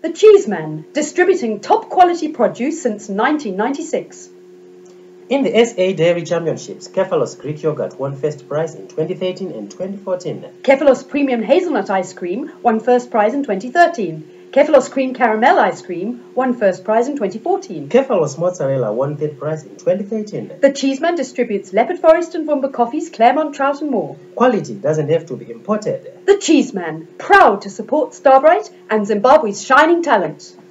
The Cheeseman, distributing top-quality produce since 1996. In the SA Dairy Championships, Kefalos Greek Yoghurt won first prize in 2013 and 2014. Kefalos Premium Hazelnut Ice Cream won first prize in 2013. Kefalos Cream Caramel Ice Cream won first prize in 2014. Kefalos Mozzarella won third prize in 2013. The Cheeseman distributes Leopard Forest and Vumba coffees, Claremont Trout and more. Quality doesn't have to be imported. The Cheeseman, proud to support Starbrite and Zimbabwe's shining talent.